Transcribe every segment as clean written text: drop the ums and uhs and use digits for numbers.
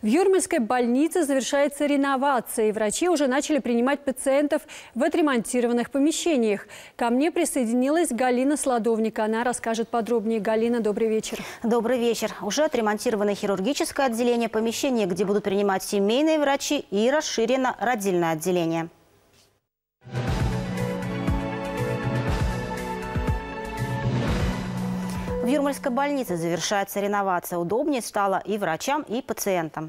В Юрмальской больнице завершается реновация, и врачи уже начали принимать пациентов в отремонтированных помещениях. Ко мне присоединилась Галина Сладовник. Она расскажет подробнее. Галина, добрый вечер. Добрый вечер. Уже отремонтировано хирургическое отделение, помещение, где будут принимать семейные врачи, и расширено родильное отделение. В Юрмальской больнице завершается реновация. Удобнее стало и врачам, и пациентам.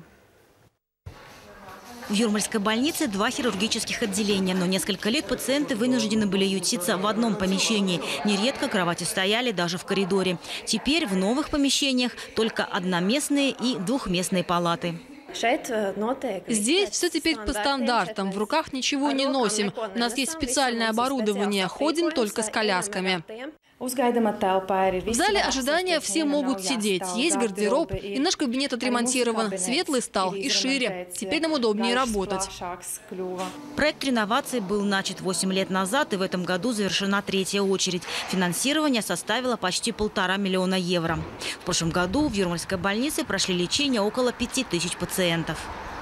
В Юрмальской больнице 2 хирургических отделения, но несколько лет пациенты вынуждены были ютиться в одном помещении. Нередко кровати стояли даже в коридоре. Теперь в новых помещениях только одноместные и двухместные палаты. Здесь все теперь по стандартам. В руках ничего не носим. У нас есть специальное оборудование. Ходим только с колясками. В зале ожидания все могут сидеть. Есть гардероб, и наш кабинет отремонтирован. Светлый стал и шире. Теперь нам удобнее работать. Проект реновации был начат 8 лет назад, и в этом году завершена 3-я очередь. Финансирование составило почти 1,5 миллиона евро. В прошлом году в Юрмальской больнице прошли лечение около 5000 пациентов.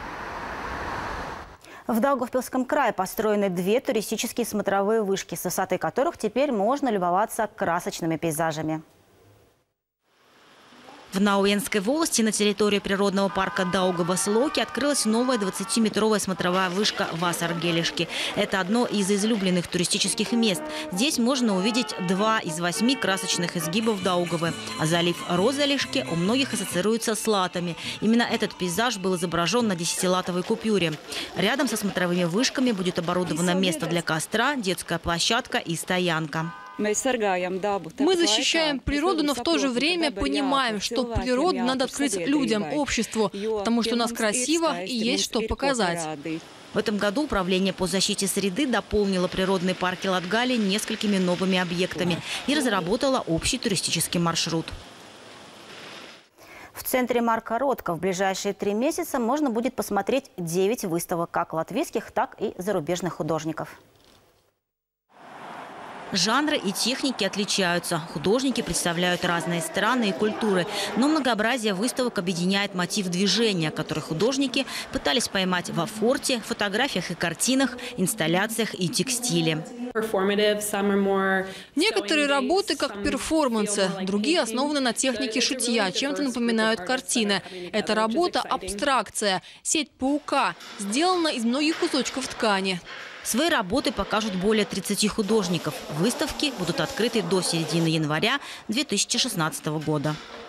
В Даугавпилском крае построены 2 туристические смотровые вышки, с высоты которых теперь можно любоваться красочными пейзажами. В Науенской волости на территории природного парка Даугавас-Локи открылась новая 20-метровая смотровая вышка Васаргелишки. Это одно из излюбленных туристических мест. Здесь можно увидеть 2 из 8 красочных изгибов Даугавы. А залив Розалишки у многих ассоциируется с латами. Именно этот пейзаж был изображен на 10-латовой купюре. Рядом со смотровыми вышками будет оборудовано место для костра, детская площадка и стоянка. Мы защищаем природу, но в то же время понимаем, что природу надо открыть людям, обществу, потому что у нас красиво и есть что показать. В этом году Управление по защите среды дополнило природные парки Латгали несколькими новыми объектами и разработало общий туристический маршрут. В центре Марка Ротко в ближайшие 3 месяца можно будет посмотреть 9 выставок как латвийских, так и зарубежных художников. Жанры и техники отличаются. Художники представляют разные страны и культуры. Но многообразие выставок объединяет мотив движения, который художники пытались поймать во форте, фотографиях и картинах, инсталляциях и текстиле. Некоторые работы как перформансы, другие основаны на технике шитья, чем-то напоминают картины. Эта работа – абстракция, сеть паука, сделана из многих кусочков ткани. Свои работы покажут более 30 художников. Выставки будут открыты до середины января 2016 года.